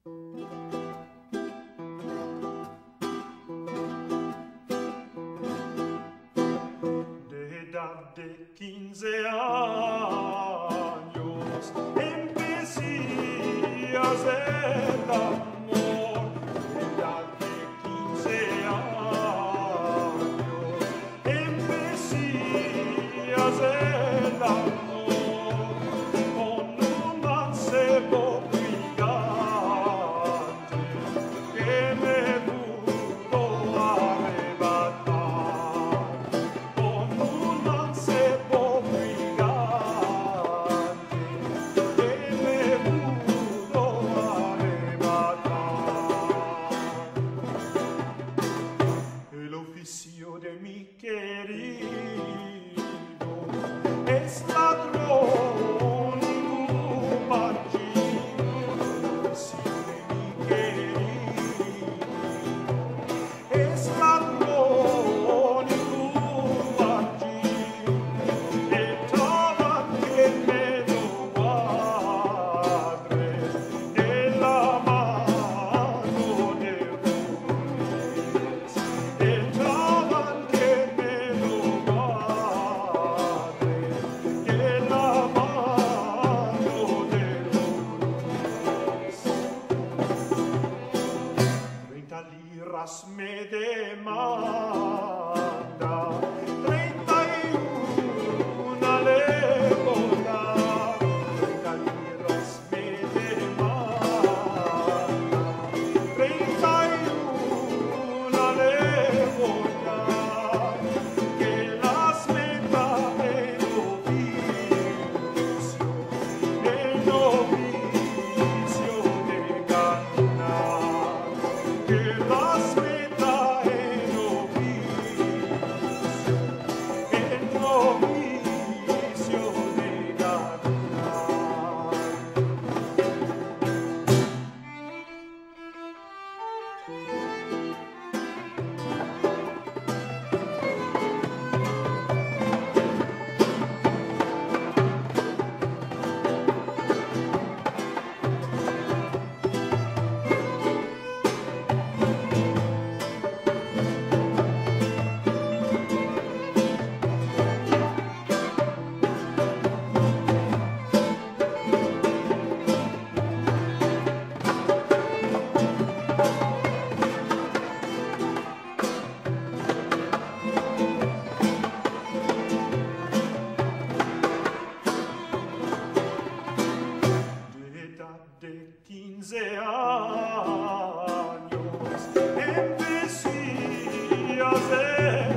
De edad de 15 años empecé a hacer el amor. De edad de 15 años empecé a hacer el amor con un mancebo gigante que me pudo arrebatar. Con un mancebo gigante que me pudo arrebatar. El oficio de mi querido es ladrón y cupachín. El oficio de mi querido es ladrón y cupachín. Estaban que me lo guardé de la mano de Ruiz. Estaban que me lo guardé de la mano de Ruiz. 30 liras me demanda, 31 le voy a dar. 30 liras me demanda, 31 le voy a dar. Que las meta en oficio de ganar. Que las meta en oficio de ganar. De edad de 15 años empecé a hacer